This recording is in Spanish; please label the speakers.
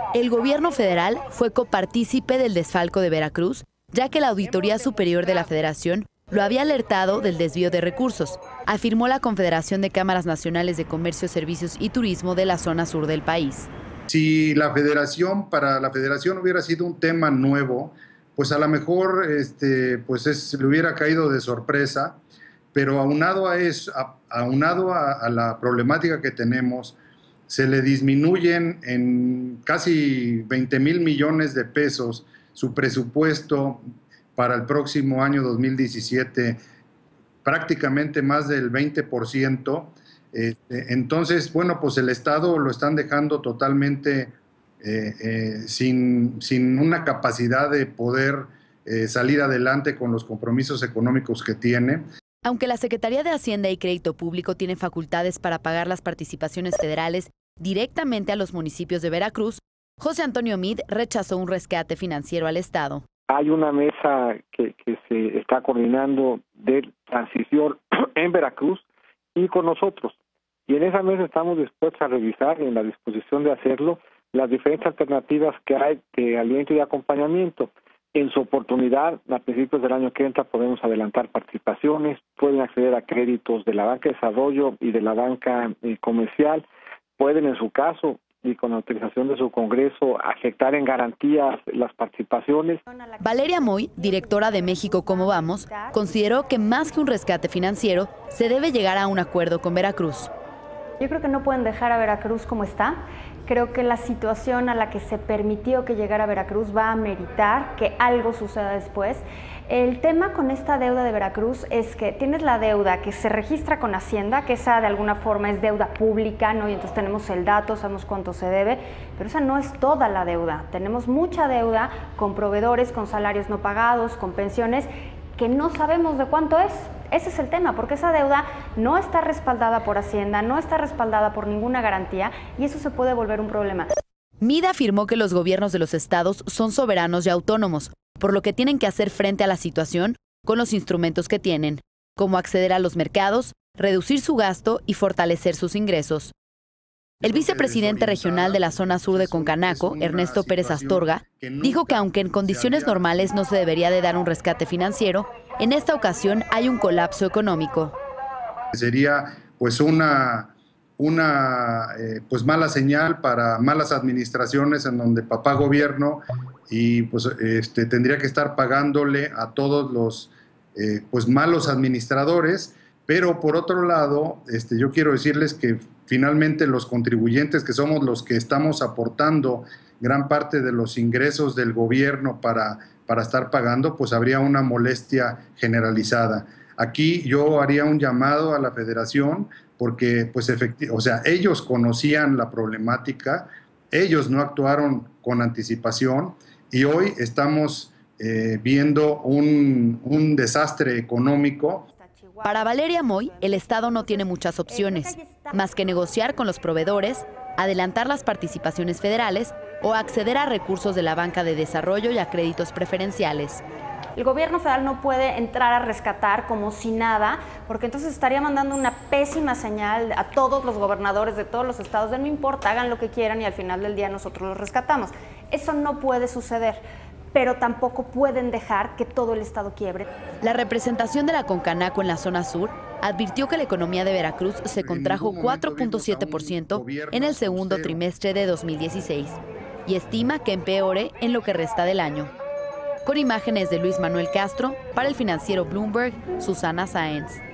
Speaker 1: El gobierno federal fue copartícipe del desfalco de Veracruz, ya que la Auditoría Superior de la Federación lo había alertado del desvío de recursos, afirmó la Confederación de Cámaras Nacionales de Comercio, Servicios y Turismo de la zona sur del país.
Speaker 2: Si para la federación hubiera sido un tema nuevo, pues a lo mejor le hubiera caído de sorpresa, pero aunado a la problemática que tenemos, se le disminuyen en casi 20,000 millones de pesos su presupuesto para el próximo año 2017, prácticamente más del 20%. Entonces, bueno, pues el Estado lo están dejando totalmente sin una capacidad de poder salir adelante con los compromisos económicos que tiene.
Speaker 1: Aunque la Secretaría de Hacienda y Crédito Público tiene facultades para pagar las participaciones federales directamente a los municipios de Veracruz, José Antonio Meade rechazó un rescate financiero al Estado.
Speaker 3: Hay una mesa que se está coordinando de transición en Veracruz y con nosotros. Y en esa mesa estamos dispuestos a revisar, en la disposición de hacerlo, las diferentes alternativas que hay de aliento y acompañamiento. En su oportunidad, a principios del año que entra, podemos adelantar participaciones, pueden acceder a créditos de la banca de desarrollo y de la banca comercial, pueden en su caso, y con autorización de su Congreso, afectar en garantías las participaciones.
Speaker 1: Valeria Moy, directora de México Cómo Vamos, consideró que más que un rescate financiero, se debe llegar a un acuerdo con Veracruz.
Speaker 4: Yo creo que no pueden dejar a Veracruz como está. Creo que la situación a la que se permitió que llegara a Veracruz va a ameritar que algo suceda después. El tema con esta deuda de Veracruz es que tienes la deuda que se registra con Hacienda, que esa de alguna forma es deuda pública, ¿no? Y entonces tenemos el dato, sabemos cuánto se debe, pero esa no es toda la deuda. Tenemos mucha deuda con proveedores, con salarios no pagados, con pensiones, que no sabemos de cuánto es. Ese es el tema, porque esa deuda no está respaldada por Hacienda, no está respaldada por ninguna garantía y eso se puede volver un problema.
Speaker 1: Meade afirmó que los gobiernos de los estados son soberanos y autónomos, por lo que tienen que hacer frente a la situación con los instrumentos que tienen, como acceder a los mercados, reducir su gasto y fortalecer sus ingresos. El vicepresidente regional de la zona sur de Concanaco, Ernesto Pérez Astorga, dijo que aunque en condiciones normales no se debería de dar un rescate financiero, en esta ocasión hay un colapso económico.
Speaker 2: Sería pues una mala señal para malas administraciones en donde papá gobierno y pues tendría que estar pagándole a todos los malos administradores, pero por otro lado yo quiero decirles que finalmente los contribuyentes, que somos los que estamos aportando gran parte de los ingresos del gobierno para estar pagando, pues habría una molestia generalizada. Aquí yo haría un llamado a la federación porque ellos conocían la problemática, ellos no actuaron con anticipación y hoy estamos viendo un desastre económico.
Speaker 1: Para Valeria Moy, el Estado no tiene muchas opciones, más que negociar con los proveedores, adelantar las participaciones federales o acceder a recursos de la banca de desarrollo y a créditos preferenciales.
Speaker 4: El gobierno federal no puede entrar a rescatar como si nada, porque entonces estaría mandando una pésima señal a todos los gobernadores de todos los estados de no importa, hagan lo que quieran y al final del día nosotros los rescatamos. Eso no puede suceder, pero tampoco pueden dejar que todo el estado quiebre.
Speaker 1: La representación de la Concanaco en la zona sur advirtió que la economía de Veracruz se contrajo 4.7% en el segundo trimestre de 2016 y estima que empeore en lo que resta del año. Con imágenes de Luis Manuel Castro, para el financiero Bloomberg, Susana Sáenz.